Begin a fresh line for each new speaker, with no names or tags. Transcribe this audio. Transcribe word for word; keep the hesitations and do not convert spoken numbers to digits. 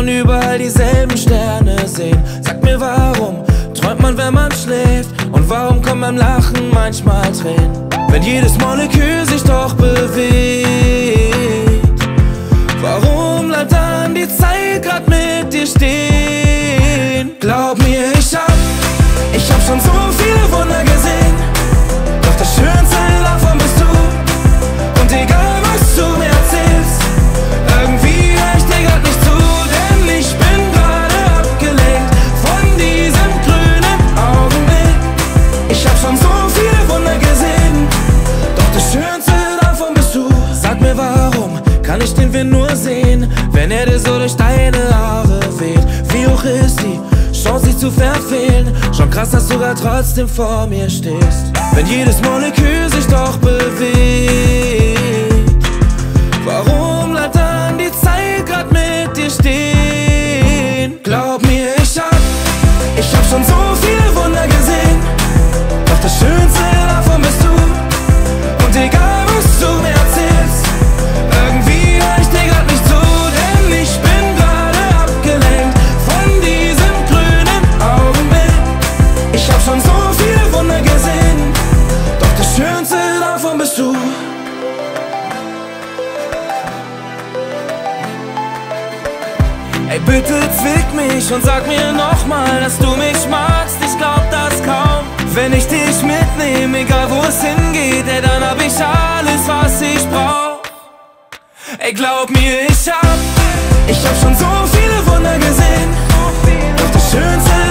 und überall dieselben Sterne sehen. Sag mir, warum träumt man, wenn man schläft? Und warum kommen beim Lachen manchmal Tränen? Wenn jedes Molekül sich doch bewegt, warum bleibt dann die Zeit grad mit dir stehen? Glaub mir, ich hab, ich hab schon so viele Wunder gesehen, doch das Schönste davon bist du. Und egal was du mir erzählst, irgendwie hör ich dir grad nicht zu, denn ich bin gerade abgelenkt von diesem grünen Augenblick. Ich hab schon so viele Wunder gesehen, doch das Schönste davon bist du. Sag mir, warum kann ich den Wind nur sehen, wenn Erde so durch deine Haare weht? Wie hoch ist die Chance, sich zu verfehlen? Schon krass, dass du sogar trotzdem vor mir stehst. Wenn jedes Molekül sich doch bewegt, warum bleibt dann die Zeit grad mit dir stehen? Glaub mir, ich hab, ich hab schon so viele Wunder gesehen, doch das Schönste davon bist du. Und egal was du mir erzählst, irgendwie hör ich dir grad nicht zu, denn ich bin gerade abgelenkt von diesem grünen Augenblick. Ich hab schon so viele Wunder gesehen, doch das Schönste davon bist du. Ey, bitte zwick mich und sag mir nochmal, dass du mich magst, ich glaub das kaum. Wenn ich dich mitnehm, egal wo es hingeht, ey, dann hab ich alles, was ich brauch. Ey, glaub mir, ich hab, ich hab schon so viele Wunder gesehen, doch das Schönste